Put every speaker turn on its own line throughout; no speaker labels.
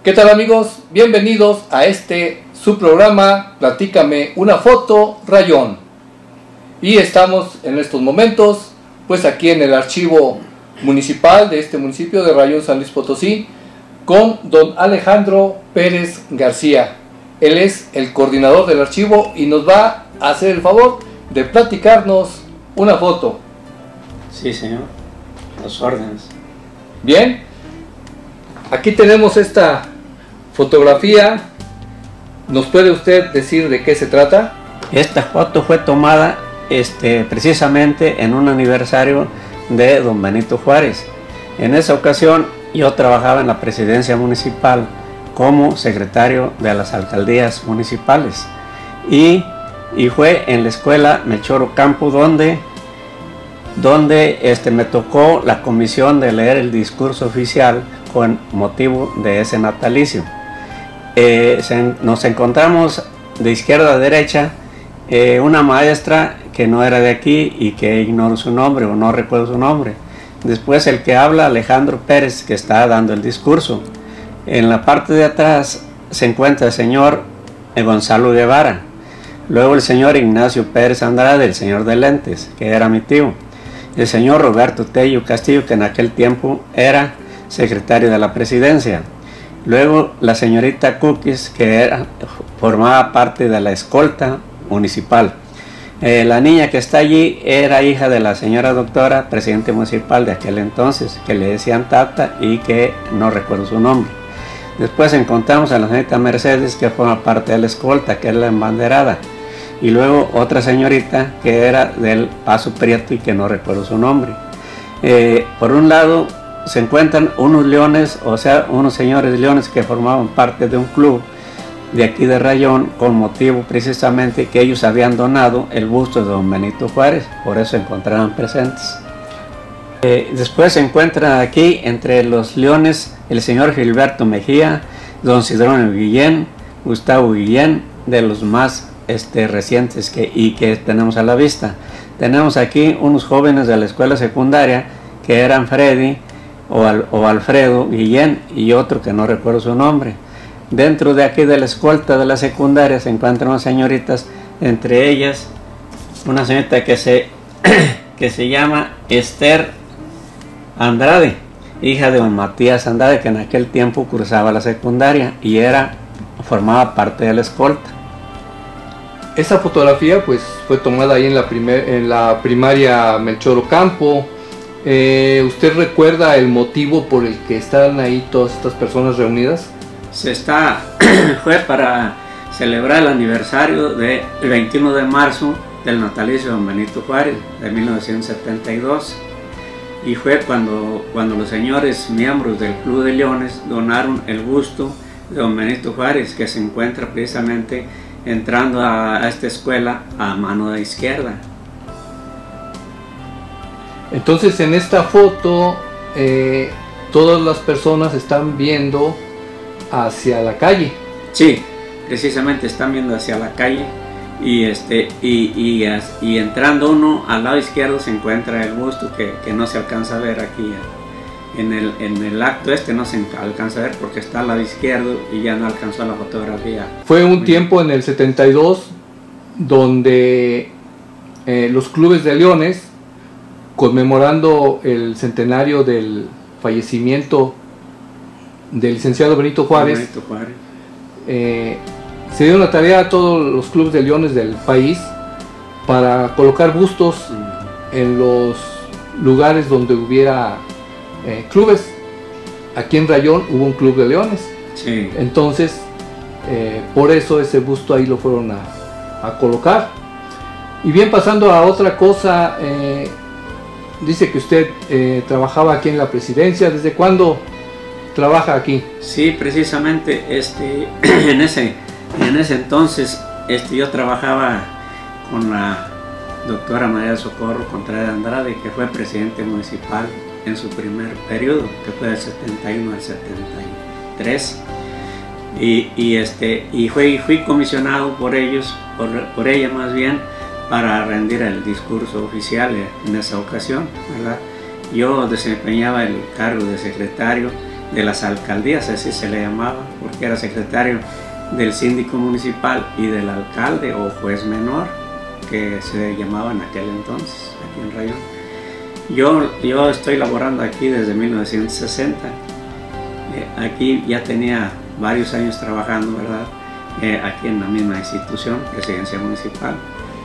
¿Qué tal, amigos? Bienvenidos a su programa Platícame una foto, Rayón. Y estamos en estos momentos pues aquí en el archivo municipal de este municipio de Rayón, San Luis Potosí, con don Alejandro Pérez García. Él es el coordinador del archivo y nos va a hacer el favor de platicarnos una foto.
Sí, señor, las órdenes.
Bien, aquí tenemos esta fotografía. ¿Nos puede usted decir de qué se trata?
Esta foto fue tomada precisamente en un aniversario de don Benito Juárez. En esa ocasión yo trabajaba en la presidencia municipal como secretario de las alcaldías municipales y fue en la escuela Melchor Ocampo donde me tocó la comisión de leer el discurso oficial con motivo de ese natalicio. Nos encontramos de izquierda a derecha una maestra que no era de aquí y que ignoro su nombre o no recuerdo su nombre. Después el que habla, Alejandro Pérez, que está dando el discurso. En la parte de atrás se encuentra el señor Gonzalo Guevara. Luego el señor Ignacio Pérez Andrade, el señor de lentes, que era mi tío. El señor Roberto Tello Castillo, que en aquel tiempo era secretario de la presidencia. Luego la señorita Cookies, que formaba parte de la escolta municipal. La niña que está allí era hija de la señora doctora, presidente municipal de aquel entonces, que le decían Tata y que no recuerdo su nombre. Después encontramos a la señorita Mercedes, que forma parte de la escolta, que es la embanderada. Y luego otra señorita que era del Paso Prieto y que no recuerdo su nombre. Por un lado se encuentran unos leones, o sea, unos señores leones que formaban parte de un club de aquí de Rayón, con motivo precisamente que ellos habían donado el busto de don Benito Juárez, por eso se encontraban presentes. Después se encuentra aquí entre los leones el señor Gilberto Mejía, don Sidronio Guillén, Gustavo Guillén, de los más recientes que tenemos a la vista. Tenemos aquí unos jóvenes de la escuela secundaria que eran Freddy o Alfredo Guillén y otro que no recuerdo su nombre. Dentro de aquí de la escolta de la secundaria se encuentran unas señoritas, entre ellas una señorita que se llama Esther Andrade, hija de don Matías Andrade, que en aquel tiempo cursaba la secundaria y formaba parte de la escolta.
Esa fotografía pues fue tomada ahí en la primaria Melchor Ocampo. ¿Usted recuerda el motivo por el que están ahí todas estas personas reunidas?
Fue para celebrar el aniversario del 21 de marzo del natalicio de don Benito Juárez de 1972 y fue cuando los señores miembros del Club de Leones donaron el busto de don Benito Juárez, que se encuentra precisamente entrando a esta escuela a mano de izquierda.
Entonces en esta foto todas las personas están viendo hacia la calle.
Sí, precisamente están viendo hacia la calle y entrando uno al lado izquierdo se encuentra el busto que no se alcanza a ver aquí en el acto no se alcanza a ver porque está al lado izquierdo y ya no alcanzó la fotografía.
Fue un tiempo en el 72 donde los clubes de leones, conmemorando el centenario del fallecimiento del licenciado Benito Juárez, se dio la tarea a todos los clubes de leones del país para colocar bustos en los lugares donde hubiera clubes. Aquí en Rayón hubo un club de leones.
Sí.
Entonces por eso ese busto ahí lo fueron a colocar. Y bien, pasando a otra cosa, dice que usted trabajaba aquí en la presidencia. ¿Desde cuándo trabaja aquí?
Sí, precisamente en ese entonces yo trabajaba con la doctora María del Socorro Contreras Andrade, que fue presidente municipal en su primer periodo, que fue del 71 al 73, y fui comisionado por ella más bien, para rendir el discurso oficial en esa ocasión, ¿verdad? Yo desempeñaba el cargo de secretario de las alcaldías, así se le llamaba, porque era secretario del síndico municipal y del alcalde o juez menor, que se llamaba en aquel entonces, aquí en Rayón. Yo estoy laborando aquí desde 1960. Aquí ya tenía varios años trabajando, ¿verdad? Aquí en la misma institución, Presidencia Municipal.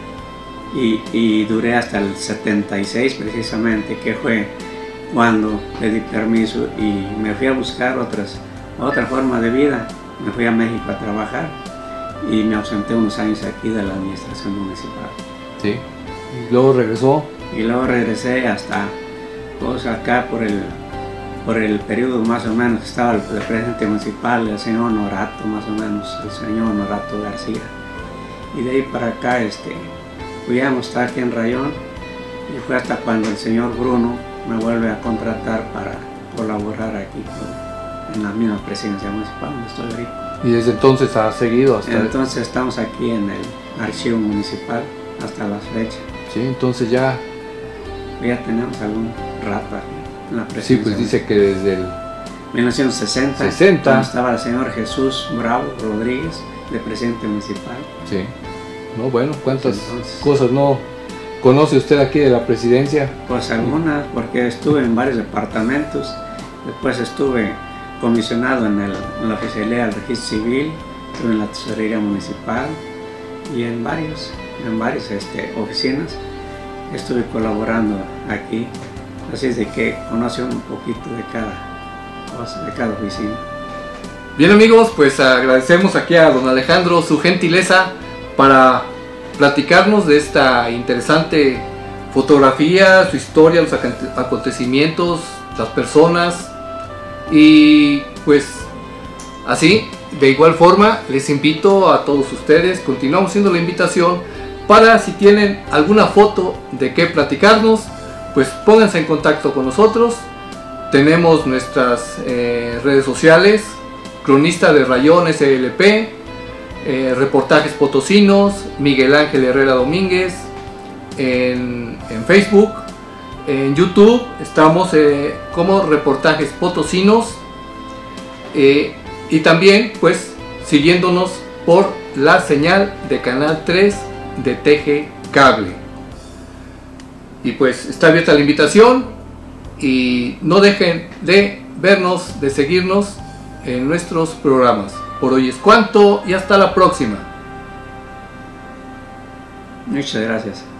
Y duré hasta el 76 precisamente, que fue cuando le di permiso y me fui a buscar otra forma de vida. Me fui a México a trabajar y me ausenté unos años aquí de la administración municipal.
Sí. ¿Y luego regresó?
Y luego regresé hasta, pues acá por el periodo más o menos, estaba el presidente municipal, el señor Honorato, más o menos, el señor Honorato García. Y de ahí para acá, fui a estar aquí en Rayón, y fue hasta cuando el señor Bruno me vuelve a contratar para colaborar aquí en la misma presidencia municipal donde estoy ahorita.
¿Y desde entonces ha seguido hasta...?
Entonces estamos aquí en el archivo municipal hasta las fechas.
Sí, entonces ya
tenemos algún rato aquí en la presidencia.
Sí, pues dice que desde el
1960 cuando estaba el señor Jesús Bravo Rodríguez de presidente municipal.
Sí. No, bueno, ¿cuántas cosas no conoce usted aquí de la presidencia?
Pues algunas, porque estuve en varios departamentos. Después estuve comisionado en la oficialía del registro civil, estuve en la tesorería municipal y en varias oficinas estuve colaborando aquí. Así es de que conoce un poquito de cada cosa, de cada oficina.
Bien amigos, pues agradecemos aquí a don Alejandro su gentileza para platicarnos de esta interesante fotografía, su historia, los acontecimientos, las personas. Y pues así, de igual forma, les invito a todos ustedes, continuamos haciendo la invitación para si tienen alguna foto de qué platicarnos, pues pónganse en contacto con nosotros. Tenemos nuestras redes sociales, Cronista de Rayón SLP, Reportajes Potosinos, Miguel Ángel Herrera Domínguez, en Facebook. En YouTube estamos como Reportajes Potosinos, y también pues siguiéndonos por la señal de Canal 3 de TG Cable. Y pues está abierta la invitación y no dejen de vernos, de seguirnos en nuestros programas. Por hoy es cuanto y hasta la próxima.
Muchas gracias.